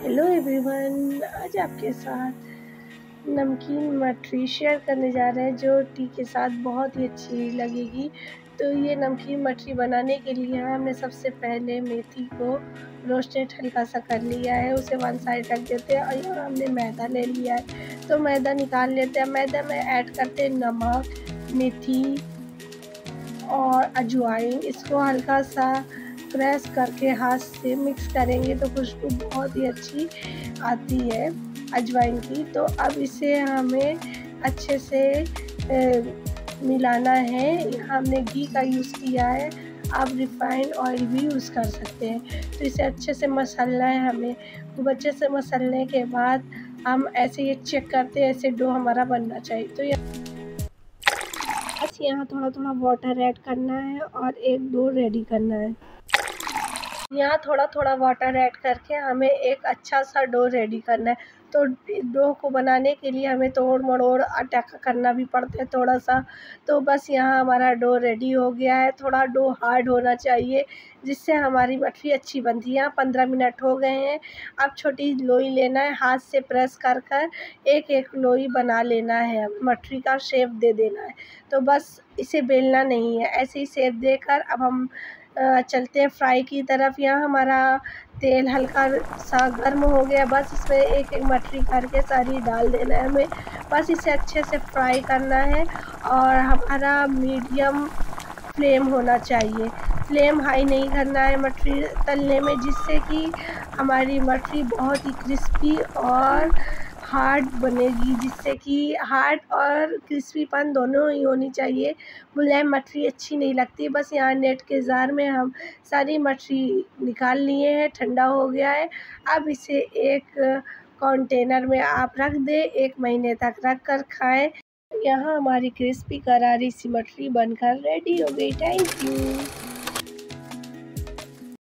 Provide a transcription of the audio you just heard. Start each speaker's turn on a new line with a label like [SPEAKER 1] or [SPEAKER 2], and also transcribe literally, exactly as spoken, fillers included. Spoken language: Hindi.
[SPEAKER 1] हेलो एवरीवन, आज आपके साथ नमकीन मठरी शेयर करने जा रहे हैं जो टी के साथ बहुत ही अच्छी लगेगी। तो ये नमकीन मठरी बनाने के लिए हमने सबसे पहले मेथी को रोस्टेड हल्का सा कर लिया है, उसे वन साइड रख देते हैं। और यहाँ हमने मैदा ले लिया है तो मैदा निकाल लेते हैं। मैदा में ऐड करते हैं नमक, मेथी और अजवाइन। इसको हल्का सा प्रेस करके हाथ से मिक्स करेंगे तो खुशबू बहुत ही अच्छी आती है अजवाइन की। तो अब इसे हमें अच्छे से ए, मिलाना है। यहाँ हमने घी का यूज़ किया है, आप रिफाइंड ऑयल भी यूज़ कर सकते हैं। तो इसे अच्छे से मसलना है हमें। खूब अच्छे से मसलने के बाद हम ऐसे ये चेक करते हैं, ऐसे डो हमारा बनना चाहिए। तो बस यहाँ थोड़ा थोड़ा वाटर ऐड करना है और एक डो रेडी करना है। यहाँ थोड़ा थोड़ा वाटर ऐड करके हमें एक अच्छा सा डो रेडी करना है। तो डो को बनाने के लिए हमें तोड़ मड़ोड़ आटा करना भी पड़ता है थोड़ा सा। तो बस यहाँ हमारा डो रेडी हो गया है। थोड़ा डो हार्ड होना चाहिए जिससे हमारी मठरी अच्छी बनती है। यहाँ पंद्रह मिनट हो गए हैं। अब छोटी लोई लेना है, हाथ से प्रेस कर कर एक एक लोई बना लेना है, मठरी का शेप दे देना है। तो बस इसे बेलना नहीं है, ऐसे ही शेप देकर अब हम चलते हैं फ्राई की तरफ। यहाँ हमारा तेल हल्का सा गर्म हो गया। बस इसमें एक एक मठरी करके सारी डाल देना है हमें। बस इसे अच्छे से फ्राई करना है और हमारा मीडियम फ्लेम होना चाहिए। फ्लेम हाई नहीं करना है मठरी तलने में, जिससे कि हमारी मठरी बहुत ही क्रिस्पी और हार्ड बनेगी, जिससे कि हार्ड और क्रिस्पीपन दोनों ही होनी चाहिए। मुलायम मठरी अच्छी नहीं लगती। बस यहाँ नेट के जार में हम सारी मठरी निकाल लिए हैं, ठंडा हो गया है। अब इसे एक कंटेनर में आप रख दें, एक महीने तक रख कर खाएँ। यहाँ हमारी क्रिस्पी करारी सी मठरी बनकर रेडी हो गई। Thank you.